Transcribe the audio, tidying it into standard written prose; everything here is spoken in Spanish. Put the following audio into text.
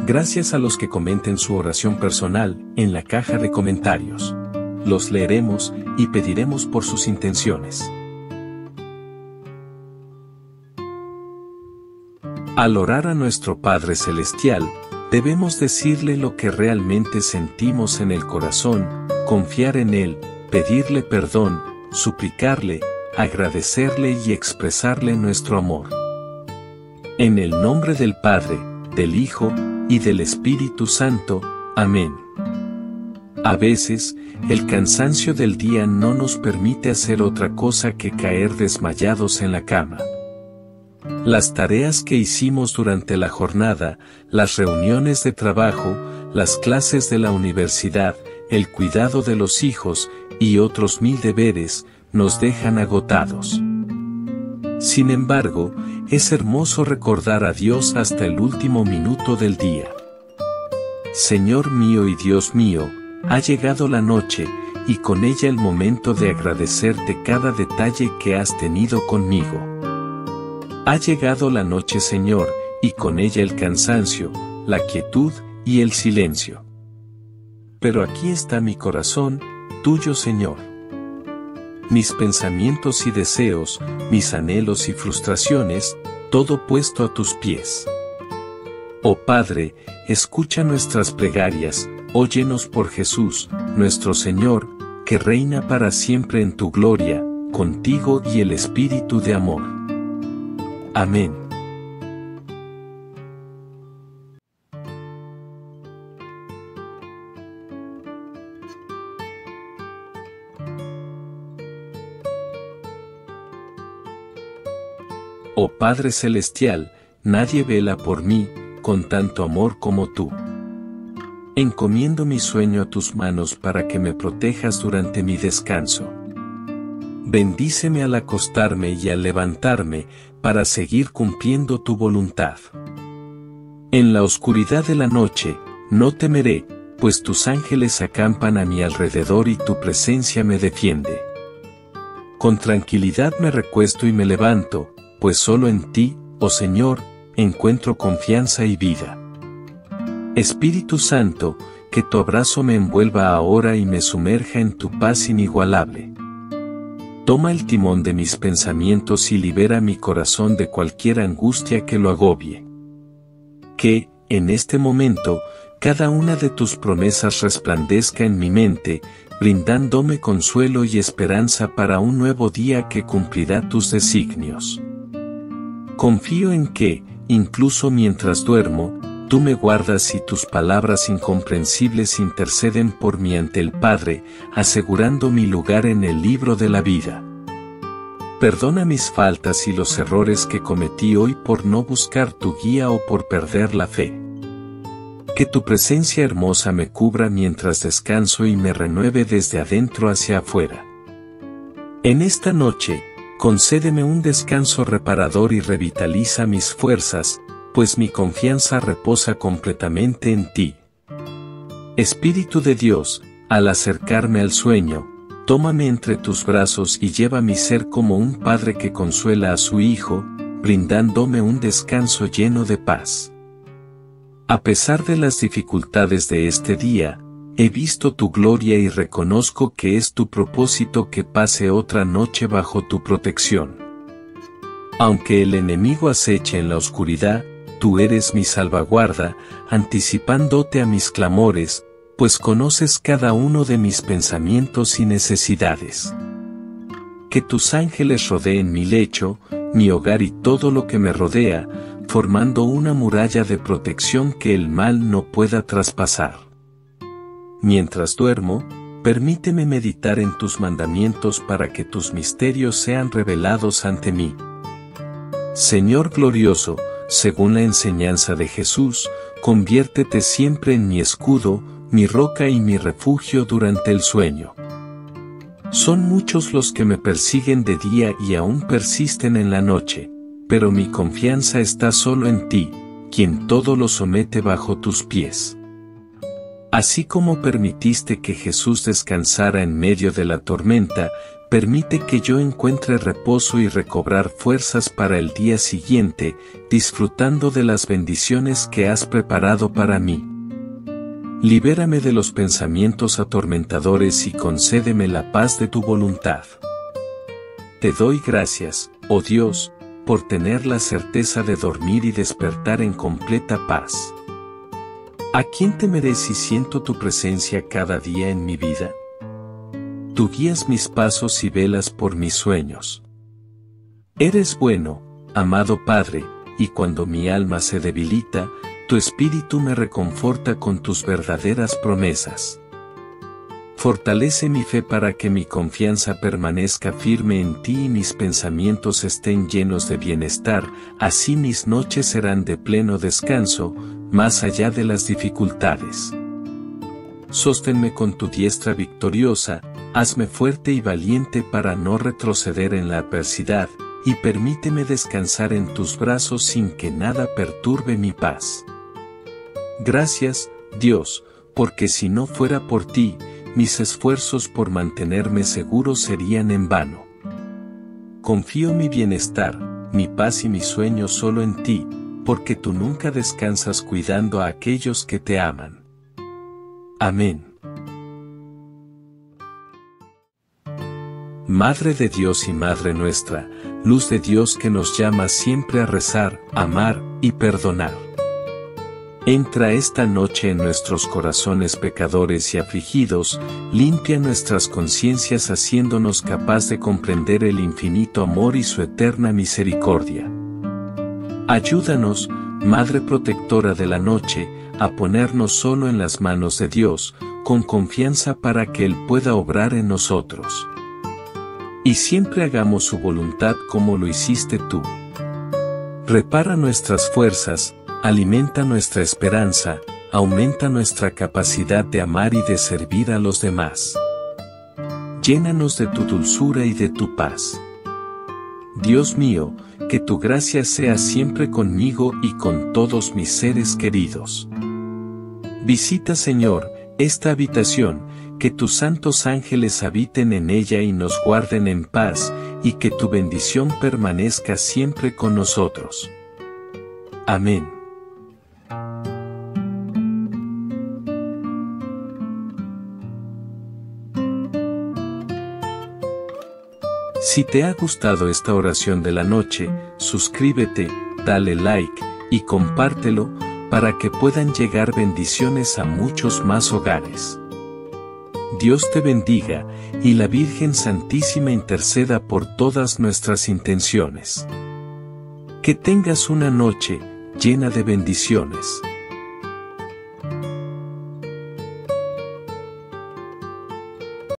Gracias a los que comenten su oración personal en la caja de comentarios. Los leeremos y pediremos por sus intenciones. Al orar a nuestro Padre Celestial, debemos decirle lo que realmente sentimos en el corazón, confiar en Él, pedirle perdón, suplicarle, agradecerle y expresarle nuestro amor. En el nombre del Padre, del Hijo y del Espíritu Santo. Amén. A veces, el cansancio del día no nos permite hacer otra cosa que caer desmayados en la cama. Las tareas que hicimos durante la jornada, las reuniones de trabajo, las clases de la universidad, el cuidado de los hijos y otros 1000 deberes, nos dejan agotados. Sin embargo, es hermoso recordar a Dios hasta el último minuto del día. Señor mío y Dios mío, ha llegado la noche, y con ella el momento de agradecerte cada detalle que has tenido conmigo. Ha llegado la noche, Señor, y con ella el cansancio, la quietud y el silencio. Pero aquí está mi corazón, tuyo, Señor. Mis pensamientos y deseos, mis anhelos y frustraciones, todo puesto a tus pies. Oh Padre, escucha nuestras plegarias, óyenos por Jesús, nuestro Señor, que reina para siempre en tu gloria, contigo y el Espíritu de amor. Amén. Oh Padre Celestial, nadie vela por mí, con tanto amor como tú. Encomiendo mi sueño a tus manos para que me protejas durante mi descanso. Bendíceme al acostarme y al levantarme, para seguir cumpliendo tu voluntad. En la oscuridad de la noche, no temeré, pues tus ángeles acampan a mi alrededor y tu presencia me defiende. Con tranquilidad me recuesto y me levanto, pues solo en ti, oh Señor, encuentro confianza y vida. Espíritu Santo, que tu abrazo me envuelva ahora y me sumerja en tu paz inigualable. Toma el timón de mis pensamientos y libera mi corazón de cualquier angustia que lo agobie. Que, en este momento, cada una de tus promesas resplandezca en mi mente, brindándome consuelo y esperanza para un nuevo día que cumplirá tus designios. Confío en que, incluso mientras duermo, tú me guardas y tus palabras incomprensibles interceden por mí ante el Padre, asegurando mi lugar en el libro de la vida. Perdona mis faltas y los errores que cometí hoy por no buscar tu guía o por perder la fe. Que tu presencia hermosa me cubra mientras descanso y me renueve desde adentro hacia afuera. En esta noche, concédeme un descanso reparador y revitaliza mis fuerzas, pues mi confianza reposa completamente en ti. Espíritu de Dios, al acercarme al sueño, tómame entre tus brazos y lleva mi ser como un padre que consuela a su hijo, brindándome un descanso lleno de paz. A pesar de las dificultades de este día, he visto tu gloria y reconozco que es tu propósito que pase otra noche bajo tu protección. Aunque el enemigo aceche en la oscuridad, tú eres mi salvaguarda, anticipándote a mis clamores, pues conoces cada uno de mis pensamientos y necesidades. Que tus ángeles rodeen mi lecho, mi hogar y todo lo que me rodea, formando una muralla de protección que el mal no pueda traspasar. Mientras duermo, permíteme meditar en tus mandamientos para que tus misterios sean revelados ante mí. Señor glorioso, según la enseñanza de Jesús, conviértete siempre en mi escudo, mi roca y mi refugio durante el sueño. Son muchos los que me persiguen de día y aún persisten en la noche, pero mi confianza está solo en ti, quien todo lo somete bajo tus pies. Así como permitiste que Jesús descansara en medio de la tormenta, permite que yo encuentre reposo y recobrar fuerzas para el día siguiente, disfrutando de las bendiciones que has preparado para mí. Libérame de los pensamientos atormentadores y concédeme la paz de tu voluntad. Te doy gracias, oh Dios, por tener la certeza de dormir y despertar en completa paz. ¿A quién temeré si siento tu presencia cada día en mi vida? Tú guías mis pasos y velas por mis sueños. Eres bueno, amado Padre, y cuando mi alma se debilita, tu espíritu me reconforta con tus verdaderas promesas. Fortalece mi fe para que mi confianza permanezca firme en ti y mis pensamientos estén llenos de bienestar, así mis noches serán de pleno descanso, más allá de las dificultades. Sosténme con tu diestra victoriosa, hazme fuerte y valiente para no retroceder en la adversidad, y permíteme descansar en tus brazos sin que nada perturbe mi paz. Gracias, Dios, porque si no fuera por ti, mis esfuerzos por mantenerme seguro serían en vano. Confío mi bienestar, mi paz y mi sueño solo en ti, porque tú nunca descansas cuidando a aquellos que te aman. Amén. Madre de Dios y Madre nuestra, luz de Dios que nos llama siempre a rezar, amar y perdonar. Entra esta noche en nuestros corazones pecadores y afligidos, limpia nuestras conciencias haciéndonos capaz de comprender el infinito amor y su eterna misericordia. Ayúdanos, Madre protectora de la noche, a ponernos solo en las manos de Dios, con confianza para que Él pueda obrar en nosotros. Y siempre hagamos su voluntad como lo hiciste tú. Repara nuestras fuerzas, alimenta nuestra esperanza, aumenta nuestra capacidad de amar y de servir a los demás. Llénanos de tu dulzura y de tu paz. Dios mío, que tu gracia sea siempre conmigo y con todos mis seres queridos. Visita, Señor, esta habitación, que tus santos ángeles habiten en ella y nos guarden en paz, y que tu bendición permanezca siempre con nosotros. Amén. Si te ha gustado esta oración de la noche, suscríbete, dale like, y compártelo, para que puedan llegar bendiciones a muchos más hogares. Dios te bendiga, y la Virgen Santísima interceda por todas nuestras intenciones. Que tengas una noche llena de bendiciones.